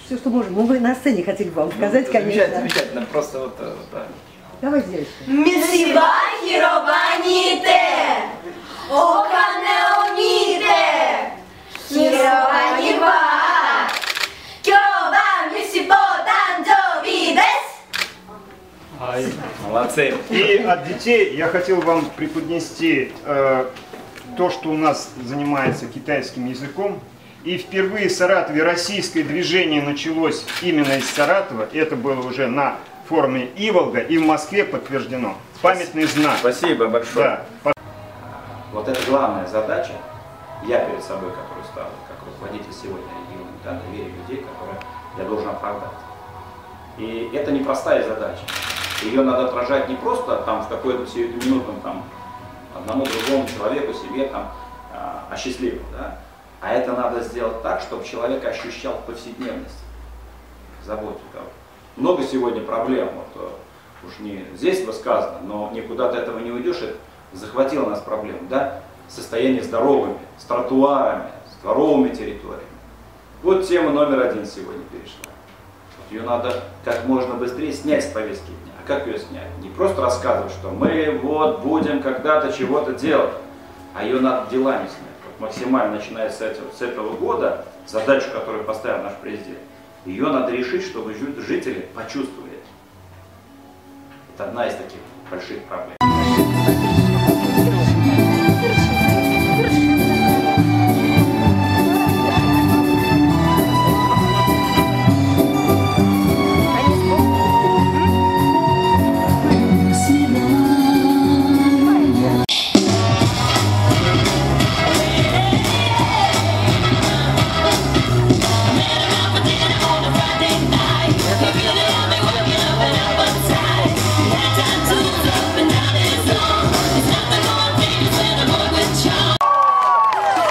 все, что можем. Мы на сцене хотели бы вам сказать, конечно. Замечательно, просто вот, да. Давай, девочка. Мисива хированите, оканеоните, хированива, кёва мисибо танжоби десу. Молодцы. И от детей я хотел вам преподнести то, что у нас занимается китайским языком. И впервые в Саратове российское движение началось именно из Саратова. Это было уже на форуме Иволга и в Москве подтверждено. Памятный знак. Спасибо большое. Да. Вот это главная задача, я перед собой, который ставлю, как руководитель сегодня региона, да, доверие людей, которые я должен оправдать. И это непростая задача. Ее надо отражать не просто там в какой-то сиюминутном там одному другому человеку, себе там осчастливить, да? А это надо сделать так, чтобы человек ощущал в повседневности заботу. Много сегодня проблем, вот, уж не здесь высказано, но никуда от этого не уйдешь, это захватило нас проблем, да? Состояние здоровыми, с тротуарами, с дворовыми территориями. Вот тема номер 1 сегодня перешла. Вот ее надо как можно быстрее снять с повестки дня. А как ее снять? Не просто рассказывать, что мы вот будем когда-то чего-то делать, а ее надо делами снять. Максимально начиная с этого года, задачу, которую поставил наш президент, ее надо решить, чтобы жители почувствовали. Это одна из таких больших проблем.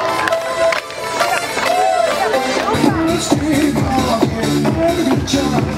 Job.